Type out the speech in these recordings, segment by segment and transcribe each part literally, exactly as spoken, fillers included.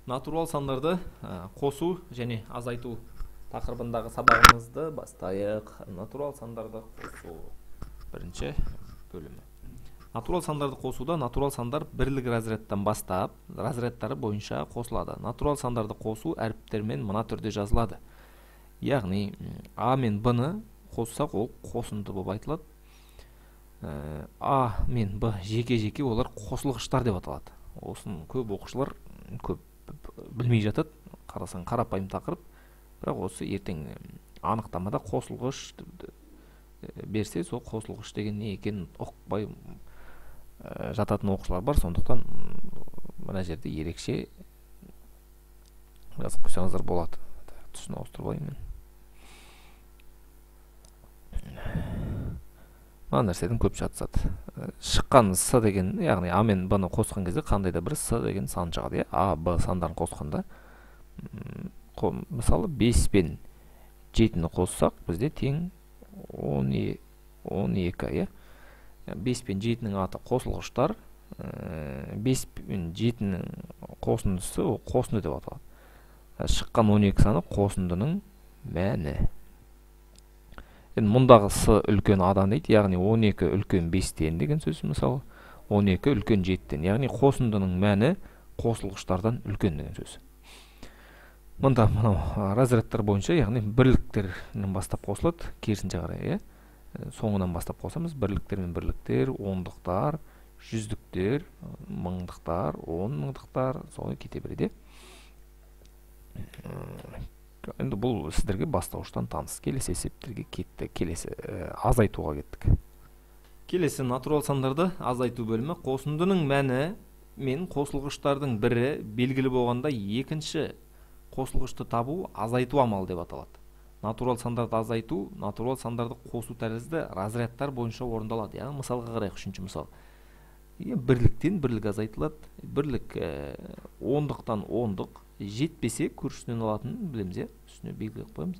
Натурал сандарды қосу және азайту тақырыбындағы сабағымызды бастайық. Натурал сандарды қосу бірінші бөлімі. Натурал сандарды қосуда натурал сандар бірлік разрядтан бастап, разрядтары бойынша қосылады. Натурал сандарды қосу әріптермен мына түрде жазылады. Яғни А мен Б-ны қоссақ, ол қосынды болып айтылады. А мен Б жеке-жеке олар қосылғыштар деп аталады. Осын көп оқушылар көп білмей жатады, қарасаң қарапайым тақырып, бірақ осы ертең анықтамада қосылғыш берсе, сол қосылғыш деген не екенін ұқпай жататын оқушылар бар. Сондықтан мына жерде ерекше жазып қойсаңыздар болады. Түсін ауыстырып алайын мен. Мына нәрседен көп жатсады. Шыққан С деген, яғни А мен Б-ны қосқан кезде қандай да бір С деген сан шығады. А, Б сандарын қосқанда, мысалы бес пен жетіні қоссақ, бізде тең он екі. бес пен жетінің аты қосылғыштар, бес пен жетінің қосындысы ол қосынды деп аталады. Шыққан он екі саны қосындының мәні. Мұндағы С үлкен А-дан дейді, яғни он екі үлкен бестен деген сөз, мысалы он екі үлкен жеттен, яғни қосындының мәні қосылғыштардан үлкен деген сөз. Мұнда разрядтар бойынша, яғни бірліктерінен бастап қосылады, керісінше қарай, соңынан бастап қосамыз. Бірліктер мен бірліктер, ондықтар, жүздіктер, мыңдықтар, он мыңдықтар, солай кете береді. Енді бұл сіздерге бастауыштан таныс. Келесі есептерге кетті. Келесі азайтуға кеттік. Келесі натурал сандарды азайту бөлімі. Қосындының мәні мен қосылғыштардың бірі белгілі болғанда екінші қосылғышты табу азайту амалы деп аталады. Натурал сандарды азайту, натурал сандарды қосу тәрізді разрядтар бойынша орындалады. Яғни мысалға қарайық, үшінші мысал. Бірліктен бірлік азайтылады. Бірлік ондықтан ондық жетпесе көршісінен алатынын білеміз, үстіне белгілеп қоямыз.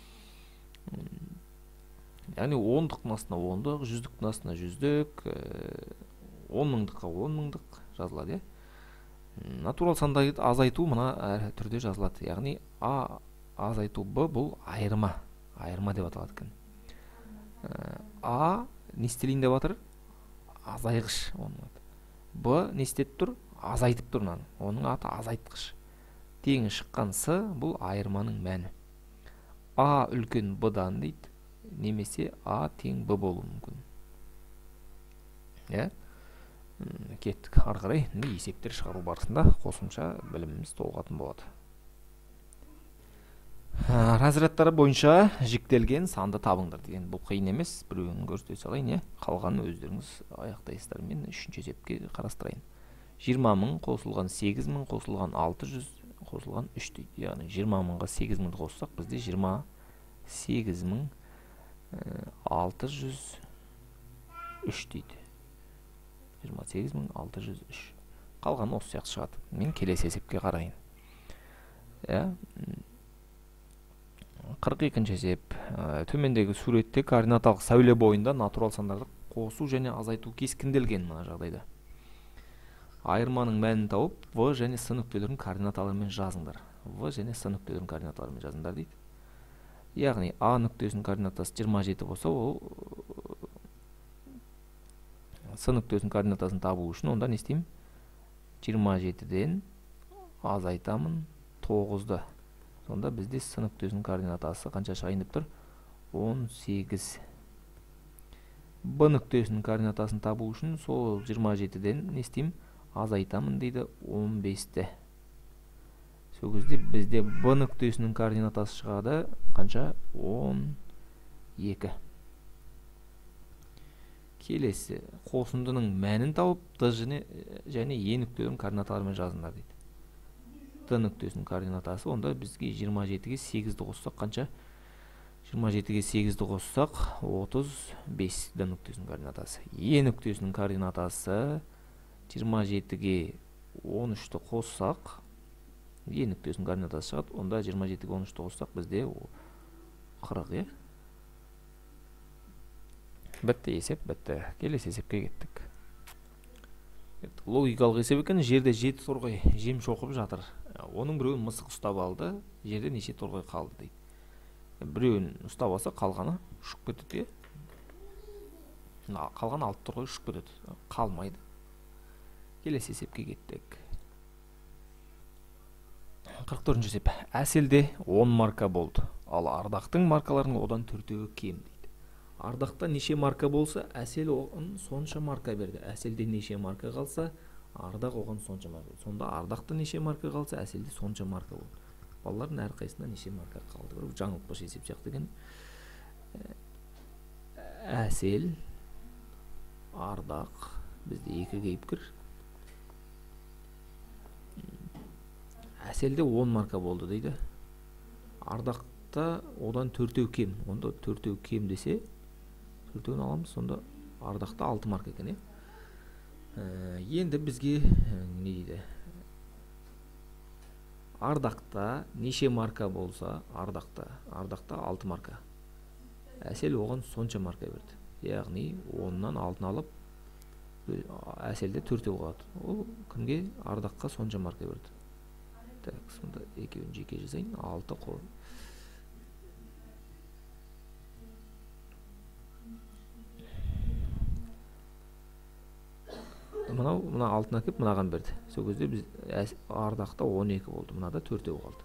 Яғни ондықтың астына ондық, жүздіктің астына жүздік, он мыңдыққа он мыңдық жазылады. Натурал сандарды азайту мына әр түрде жазылады. Яғни А азайту Б бұл айырма, айырма деп аталады екен. А не істелейін деп атыр? Азайғыш. Б не істеп тұр? Азайтып тұр. Оның аты азайтқыш. Теңі шыққан С бұл айырманың мәні. А үлкен Б-дан дейді, немесе А тең Б болуы мүмкін. Кеттік ары қарай, есептер шығару барысында қосымша біліміміз толығатын болады. Разрядтары бойынша жіктелген санды табыңдар деген. Бұл қиын емес, біреуін көрсете салайын, қалғанын өздеріңіз аяқтайсыздар. Мен үшінші есепке қарастырайын. жиырма мың қосылған сегіз мың қосылған алты жүз қосылған үш дейді. Яғни жиырма мыңға сегіз мыңды қоссақ, бізде жиырма сегіз мың алты жүз үш дейді. жиырма сегіз мың алты жүз үш. Қалғаны осы сияқты шығады. Мен келесі есепке қарайын. қырық екінші есеп. Төмендегі суретте координаталық сәуле бойында натурал сандарды қосу және азайту кескінделген мына жағдайда. Айырманың мәнін тауып, В және С нүктелерін координаталарымен жазыңдар. В және С нүктелерін координаталарымен жазыңдар дейді. Яғни А нүктесінің координатасы жиырма жеті болса, ол С нүктесінің координатасын табу үшін онда не істеймін? жиырма жетіден азайтамын тоғызды. Сонда бізде С нүктесінің координатасы қанша шығайын деп тұр? он сегіз. Б нүктесінің координатасын табу үшін сол жиырма жетіден не істеймін? Азайтамын дейді он бесті. Сол кезде бізде Б нүктесінің координатасы шығады қанша? он екі. Келесі қосындының мәнін тауып, Д және Е нүктелерінің координаталарымен жазыңдар дейді. Д нүктесінің координатасы, онда бізге жиырма жетіге сегізді қоссақ қанша? жиырма жетіге сегізді қоссақ отыз бес. Д нүктесінің координатасы. Е нүктесінің координатасы жиырма жетіге он үшті қоссақ, Е нүктесінің координатасы шығады. Онда жиырма жетіге он үшті қоссақ бізде қырық. Бітті есеп, бітті. Келесі есепке кеттік. Логикалық есеп екен. Жерде жеті торғай жем шоқып жатыр. Оның біреуін мысық ұстап алды. Жерде неше торғай қалды дейді. Біреуін ұстап алса, қалғаны ұшып кетеді. Қалған алты торғай ұшып кетеді. Қалмайды. Келесі есепке кеттік. қырық төртінші есеп. Әселде он марка болды. Ал Ардақтың маркаларының одан төртеуі кем дейді. Ардақта неше марка болса, Әсел оған сонша марка берді. Әселде неше марка қалса, Ардақ оған сонша марка. Сонда Ардақта неше марка қалса, Әселде сонша марка болды. Балалардың әрқайсысында неше марка қалды. Бір жаңылтпаш есеп сияқты екен. Әсел, Ардақ, бізде екі кейіпкер. Әселде он марка болды дейді. Ардақта одан төртеу кем. Онда төртеу кем десе, төртеуін аламыз. Сонда Ардақта алты марка екен. Енді бізге не дейді? Ардақта неше марка болса, Ардақта, Ардақта алты марка. Әсел оған сонша марка берді. Яғни оннан алтын алып, Әселде төртеу қалады. Ол кімге? Ардаққа сонша марка берді. Так, сонда екеуін жеке жазайын. алты қой. Мынау, мына алтын әкеп, мынаған берді. Сол кезде біз Ардақта он екі болды. Мынада төртеу қалды.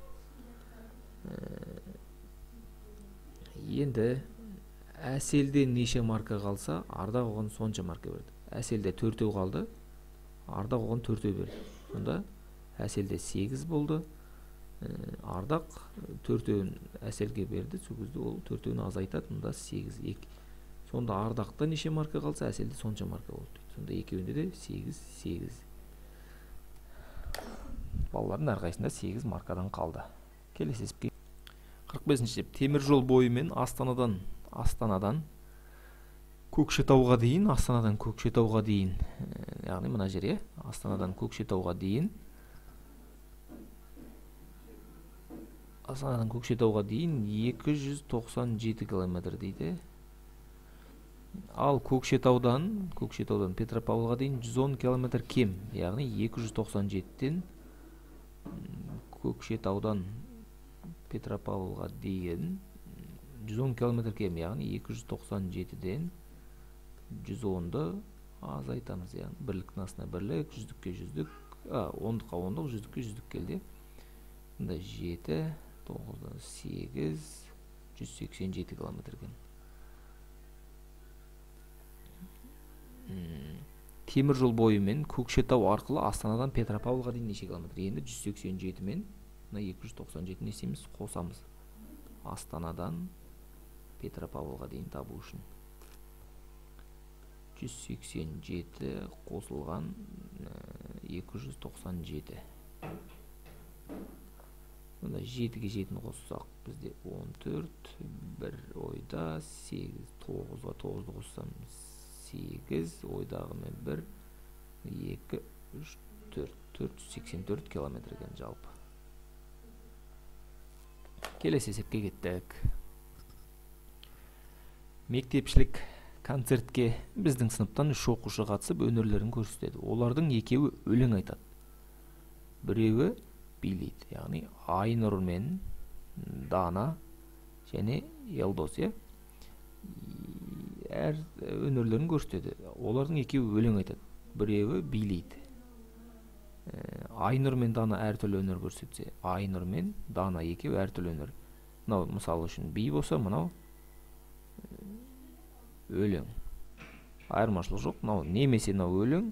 Енді Әселде неше марка қалса, Ардақ оған сонша марка берді. Әселде төртеу қалды. Ардақ оған төртеу берді. Сонда Әселде сегіз болды. Ардақ төртеуін Әселге берді. Сол кезде ол төртеуін азайтады. Мұнда сегіз, екі. Сонда Ардақта неше марка қалса, Әселде сонша марка болды. Сонда екеуінде де сегіз, сегіз. Балалардың әрқайсында сегіз маркадан қалды. Келесі есепке. қырық бесінші есеп. Темір жол бойымен Астанадан Астанадан Көкшетауға дейін, Астанадан Көкшетауға дейін. Яғни мына жерге Астанадан Көкшетауға дейін. Астанадан Көкшетауға дейін екі жүз тоқсан жеті километр дейді. Ал Көкшетаудан, Көкшетаудан Петропавлға дейін жүз он километр кем. Яғни екі жүз тоқсан жетіден Көкшетаудан Петропавлға дейін жүз он километр кем. Яғни екі жүз тоқсан жетіден жүз онды азайтамыз. Яғни бірліктің астына бірлік, жүздікке жүздік, ондыққа ондық, жүздікке жүздік келді. Мұнда жеті, тоғыздан сегіз, жүз сексен жеті километр екен. Темір жол бойымен Көкшетау арқылы Астанадан Петропавлға дейін неше километр? Енді жүз сексен жеті мен екі жүз тоқсан жеті несеміз қосамыз. Астанадан Петропавлға дейін табу үшін жүз сексен жеті қосылған екі жүз тоқсан жеті. Мұнда жетіге жетіні қоссақ бізде он төрт, бір ойда сегіз, тоғызға тоғызды қоссам сегіз, ойдағы мен бір, екі, үш, төрт, төрт жүз сексен төрт километр екен жалпы. Келесі есепке кеттік. Мектепшілік концертке біздің сыныптан үш оқушы қатысып өнерлерін көрсетеді. Олардың екеуі өлең айтады. Біреуі билейді. Яғни Айнұр мен Дана және Елдос. Әр өнерлерін көрсетеді. Олардың екеуі өлең айтады. Біреуі билейді. Айнұр мен Дана әртүрлі өнер көрсетсе, Айнұр мен Дана екеуі әртүрлі өнер. Мынау мысалы үшін би болса, мынау өлең. Айырмашылық жоқ. Мынау немесе мынау өлең,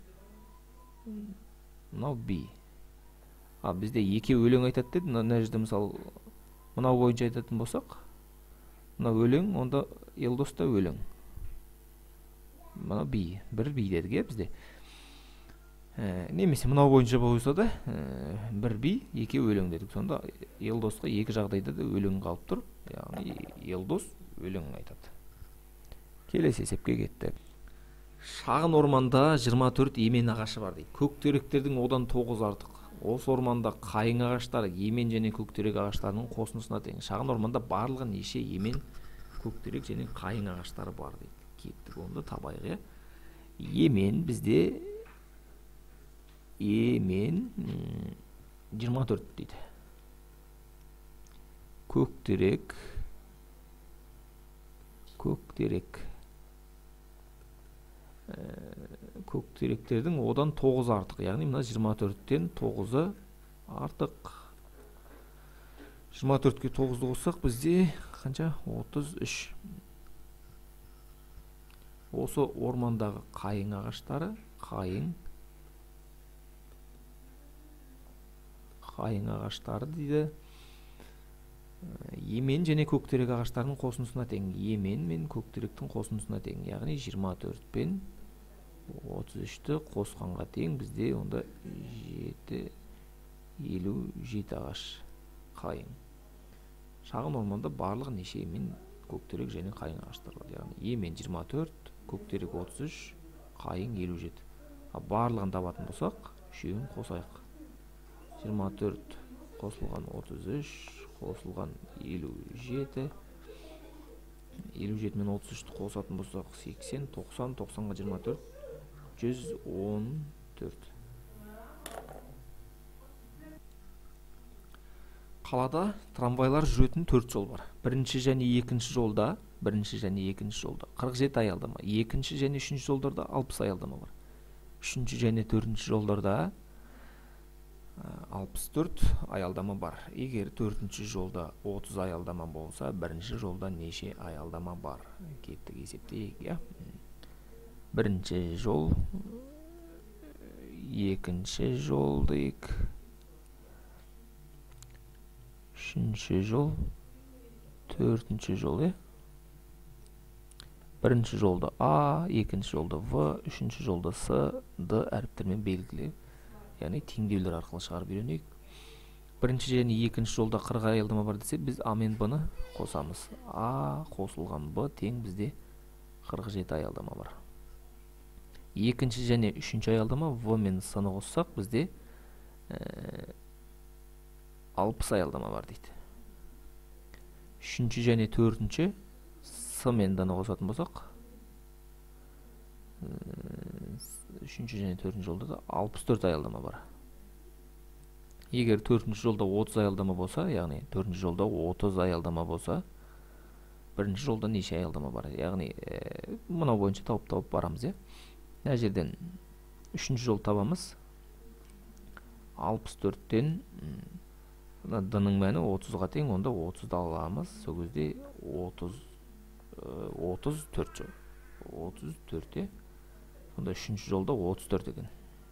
мынау би. А бізде екеуі өлең айтады деді. Мына жерде мысалы мынау бойынша айтатын болсақ, мынау өлең, онда Елдос та өлең. Мынау би, бір би дедік бізде. Немесе мынау бойынша болса да бір би, екеуі өлең дедік. Сонда Елдосқа екі жағдайда да өлең қалып тұр. Яғни Елдос өлең айтады. Келесі есепке кеттік. Шағын орманда жиырма төрт емен ағашы бар дейді. Көктеректердің одан тоғыз артық. Осы орманда қайың ағаштары, емен және көктерек ағаштарының қосындысына тең. Шағын орманда барлығы неше емен, көктерек және қайың ағаштары бар дейді. Кеттік, онда табайық. Емен бізде е мен жиырма төрт дейді. Көктерек көктерек көктеректердің одан тоғыз артық, яғни мына жиырма төрттен тоғызы артық. жиырма төртке тоғызды қоссақ бізде қанша? отыз үш. Осы ормандағы қайың ағаштары, қайың қайың ағаштары дейді. Емен және көктерек ағаштарының қосындысына тең. Емен мен көктеректің қосындысына тең. Яғни жиырма төрт пен отыз үшті қосқанға тең. Бізде онда жеті елу жеті ағаш қайың. Шағын орманда барлығы неше емен, көктерек және қайың ағаштар бар. Яғни емен жиырма төрт, көктерек отыз үш, қайың елу жеті. Барлығын табатын болсақ, үшеуін қосайық. жиырма төрт қосылған отыз үш, қосылған елу жеті. елу жеті мен отыз үшті қосатын болсақ, сексен, тоқсан, тоқсанға жиырма төрт, жүз он төрт. Қалада трамвайлар жүретін төрт жол бар. Бірінші және екінші жолда, бірінші және екінші жолда қырық жеті аялдама, екінші және үшінші жолдарда алпыс аялдама бар. Үшінші және төртінші жолдарда алпыс төрт аялдама бар. Егер төртінші жолда отыз аялдама болса, бірінші жолда неше аялдама бар? Кеттік есептейік, я. Бірінші жол, екінші жол дейік. Үшінші жол, төртінші жол, е? Бірінші жолда А, екінші жолда В, үшінші жолда С, Д әріптермен белгілі. Яғни теңдеулер арқылы шығарып үйренейік. Бірінші және екінші жолда қырық аялдама бар десе, біз А мен Б-ны қосамыз. А қосылған Б тең бізде қырық жеті аялдама бар. Екінші және үшінші аялдама В мен С-ны қоссақ, бізде алпыс аялдама бар дейді. Үшінші және төртінші С мен Д-ны қосатын болсақ, үшінші және төртінші жолда да алпыс төрт аялдама бар. Егер төртінші жолда отыз аялдама болса, яғни төртінші жолда отыз аялдама болса, бірінші жолда неше аялдама бар? Яғни мынау бойынша тауып-тауып барамыз, е? Мына жерден үшінші жол табамыз. алпыс төрттен Д-ның мәні отызға тең, онда отызды аламыз. Сол кезде отыз төрт жол. отыз төртте. Сонда үшінші жолда отыз төрт екен.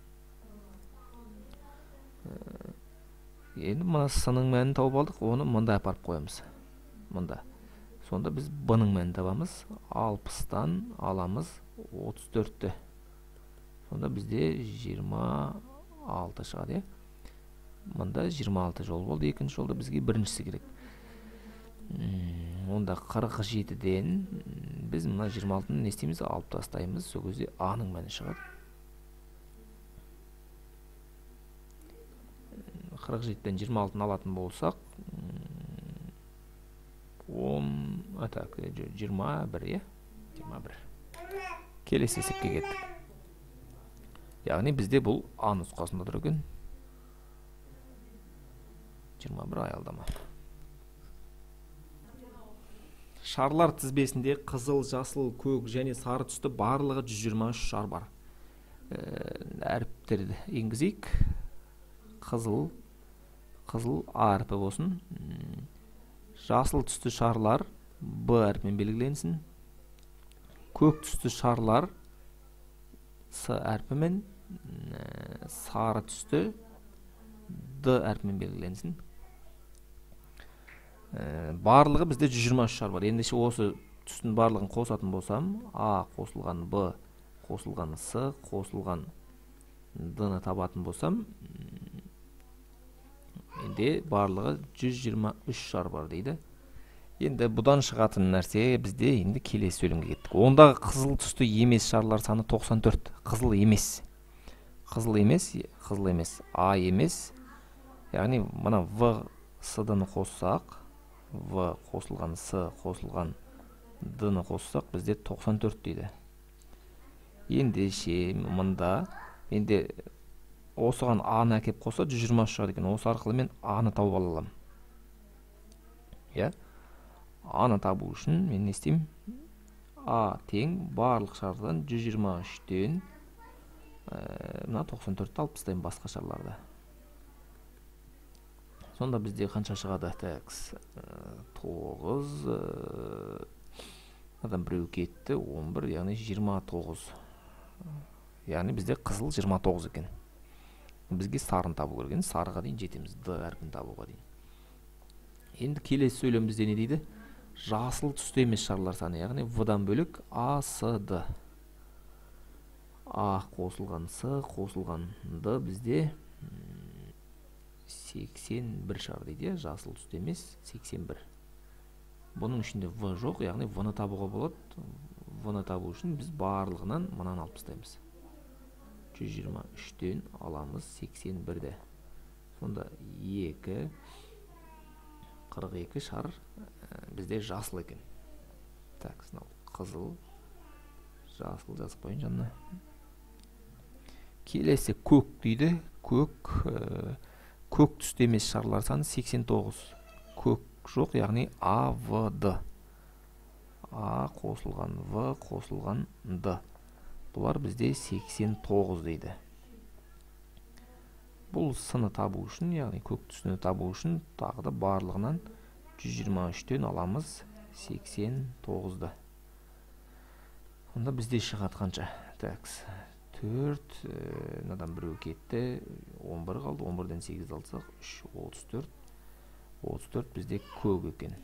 Енді мына С-ның мәнін тауып алдық, оны мында апарып қоямыз. Мында. Сонда біз Б-ның мәнін табамыз. алпыстан аламыз отыз төртті. Сонда бізде жиырма алты шығады, е? Мында жиырма алты жол болды. Екінші жолда бізге біріншісі керек. Онда қырық жетіден біз мына жиырма алтыны не істейміз? Алып тастаймыз. Сол кезде А-ның мәні шығады. қырық жетіден жиырма алтыны алатын болсақ, он, так, жиырма бір, е? жиырма бір. Келесі есепке кеттік. Яғни бізде бұл А нұсқасында тұр екен. жиырма бір аялдама. Шарлар тізбесінде қызыл, жасыл, көк және сары түсті барлығы жүз жиырма үш шар бар. Әріптерді енгізейік. Қызыл, қызыл А әрпі болсын. Жасыл түсті шарлар Б әрпімен белгіленсін. Көк түсті шарлар С әрпімен, сары түсті Д әрпімен белгіленсін. Барлығы бізде жүз жиырма үш шар бар. Ендеше осы түстің барлығын қосатын болсам, А қосылған Б, қосылған С, қосылған Д-ны табатын болсам, енді барлығы жүз жиырма үш шар бар дейді. Енді бұдан шығатын нәрсе бізде енді келесі сөйлемге кеттік. Ондағы қызыл түсті емес шарлар саны тоқсан төрт. Қызыл емес. Қызыл емес, қызыл емес, А емес. Яғни мына В, С-ны қоссақ, В қосылған С, қосылған Д-ны қоссақ, бізде тоқсан төрт дейді. Ендеше мында енді осыған аны әкеп қоса жүз жиырма үш шығады екен. Осы арқылы мен аны тауып ала аламын. Иә? Аны табу үшін мен не істеймін? А тең барлық шардан жүз жиырма үштен мына тоқсан төртті алып тастаймын басқа шарларды. Сонда бізде қанша шығады? Такс тоғыз, адам біреу кетті, он бір, яғни жиырма тоғыз. Яғни бізде қызыл жиырма тоғыз екен. Бізге сарын табу керек. Сарыға дейін жетеміз, Д әрпін табуға дейін. Енді келесі сөйлем бізде не дейді? Жасыл түсті емес шарлар саны, яғни В-дан бөлек А, С, Д. А қосылған С, қосылған Д бізде сексен бір шар дейді, жасыл түсті емес, сексен бір. Бұның ішінде В жоқ, яғни В-ны табуға болады. В-ны табу үшін біз барлығынан мынаны алып тастаймыз. жүз жиырма үштен аламыз сексен бірді. Сонда екі, қырық екі шар бізде жасыл екен. Так, сынау қызыл, жасыл жазып қойын жанына. Келесі көк дейді. Көк, көк түсті емес шарлар саны сексен тоғыз. Көк жоқ, яғни А, В, Д. А қосылған В, қосылған Д. Бұлар бізде сексен тоғыз дейді. Бұл сыны табу үшін, яғни көк түсіні табу үшін тағы да барлығынан жүз жиырма үштен аламыз сексен тоғызды. Онда бізде шығады қанша? Такс, төрт, надан біреу кетті, он бір қалды, он бірден сегіз алсақ, үш, отыз төрт. отыз төрт бізде көк екен.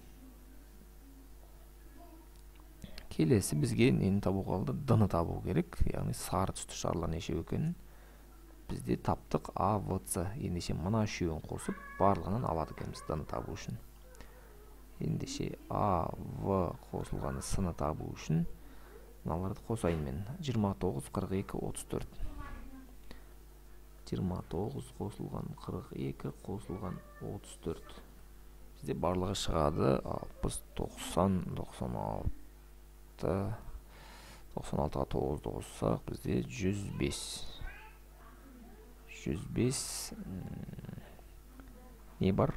Келесі бізге нені табу қалды? Д-ны табу керек. Яғни сары түсті шарлар неше екен? Бізде таптық А, В, С. Ендеше мына үшеуін қосып, барлығынан алады екенбіз Д-ны табу үшін. Ендеше А, В қосылғаны С-ны табу үшін мыналарды қосайын мен. жиырма тоғыз, қырық екі, отыз төрт. жиырма тоғыз қосылған қырық екі, қосылған отыз төрт. Бізде барлығы шығады алпыс, тоқсан, тоқсан алты, тоқсан алтыға тоғызды қоссақ, бізде жүз бес. жүз бес не бар?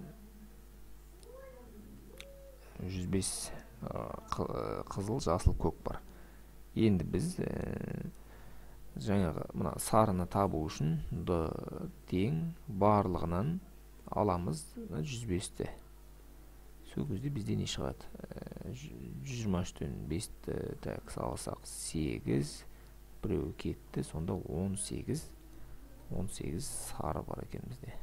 жүз бес қызыл, жасыл, көк бар. Енді біз жаңағы мына сарыны табу үшін Д тең барлығынан аламыз жүз бесті. Сол кезде бізде не шығады? жүз жиырма үштен бесті тәк салсақ сегіз, біреу кетті, сонда он сегіз. он сегіз сары бар екен бізде.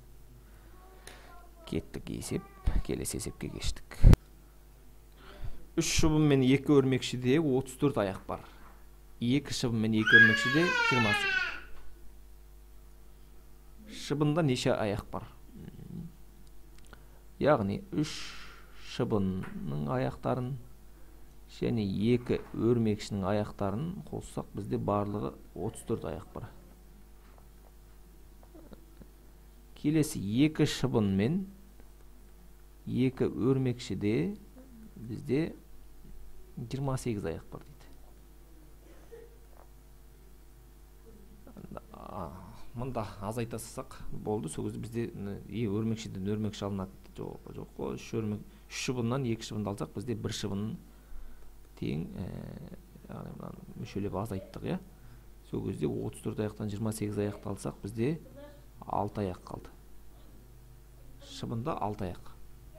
Кеттік есеп, келесі есепке кештік. үш шыбын мен екі өрмекшіде отыз төрт аяқ бар. екі шыбын мен екі өрмекшіде жиырма. Шыбында неше аяқ бар? Яғни үш шыбынның аяқтарын және екі өрмекшінің аяқтарын қоссақ, бізде барлығы отыз төрт аяқ бар. Келесі екі шыбын мен екі өрмекшіде бізде жиырма сегіз аяқ бар дейді. Мұнда азайта салсақ болды. Сол кезде бізде өрмекшіден өрмекші алынады. Жоқ, жоқ, үш өрмек, үш шыбыннан екі шыбынды алсақ, бізде бір шыбын тең, яғни мүшелеп азайттық, иә. Сол кезде отыз төрт аяқтан жиырма сегіз аяқты алсақ, бізде алты аяқ қалды. Шыбында алты аяқ.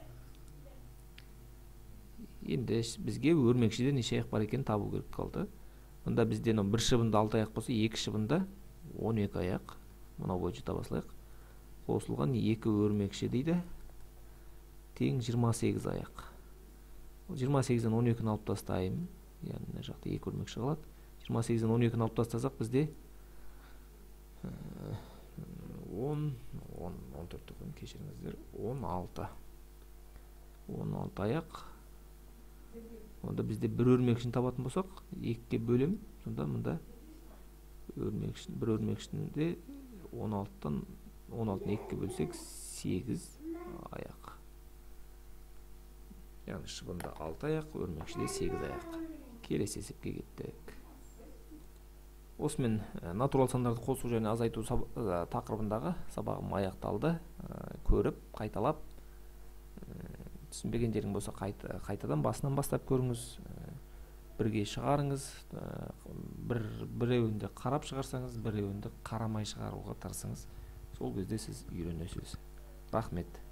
Енді бізге өрмекшіде неше аяқ бар екен табу керек қалды. Мұнда бізде бір шыбында алты аяқ болса, екі шыбында он екі аяқ. Мынау бойынша таба салайық. Қосылған екі өрмекші дейді. Тең жиырма сегіз аяқ. жиырма сегізден он екіні алып тастайым. Яғни мына жақта екі өрмекші қалады. жиырма сегізден он екіні алып тастасақ, бізде он, он, он төрт кешіріңіздер, он алты. он алты аяқ. Онда бізде бір өрмекшіні табатын болсақ, екіге бөлем. Сонда мұнда өрмекшін, бір өрмекшінде он алтыдан он алтыны екіге бөлсек сегіз аяқ. Яғни шыбында алты аяқ, өрмекшіде сегіз аяқ. Келесі есепке кеттік. осымен натурал сандарды қосу және азайту тақырыбындағы сабағым аяқталды. Көріп, қайталап, түсінбеген болса қайтадан басынан бастап көріңіз, бірге шығарыңыз, бір біреуінде қарап шығарсаңыз, біреуінде қарамай шығаруға тырысыңыз. Сол кезде сіз үйренесіз. Рахмет.